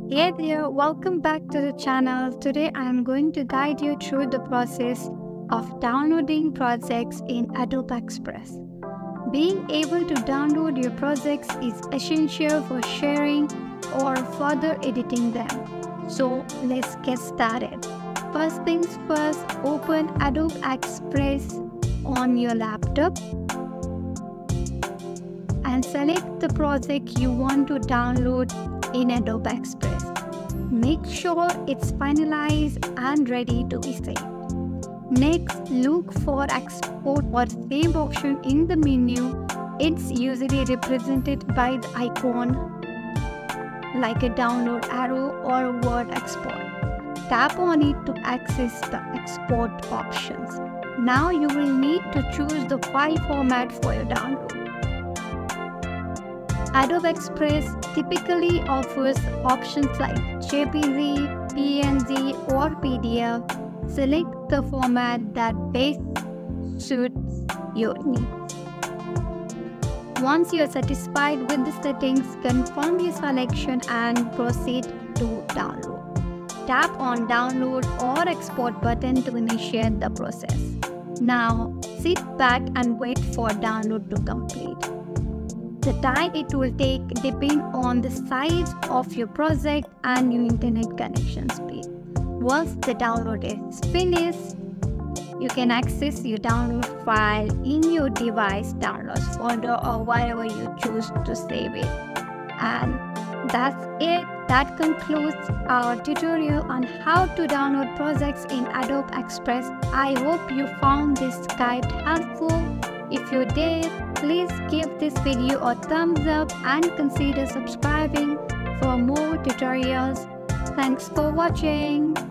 Hey there, welcome back to the channel. Today I am going to guide you through the process of downloading projects in Adobe Express. Being able to download your projects is essential for sharing or further editing them. So let's get started. First things first, open Adobe Express on your laptop and select the project you want to download in Adobe Express. Make sure it's finalized and ready to be saved. Next, look for export or save option in the menu. It's usually represented by the icon like a download arrow or word export. Tap on it to access the export options. Now you will need to choose the file format for your download. Adobe Express typically offers options like JPG, PNG or PDF. Select the format that best suits your needs. Once you are satisfied with the settings, confirm your selection and proceed to download. Tap on Download or Export button to initiate the process. Now, sit back and wait for download to complete. The time it will take depends on the size of your project and your internet connection speed. Once the download is finished, you can access your download file in your device downloads folder or wherever you choose to save it. And that's it. That concludes our tutorial on how to download projects in Adobe Express. I hope you found this guide helpful. If you did, please give this video a thumbs up and consider subscribing for more tutorials. Thanks for watching.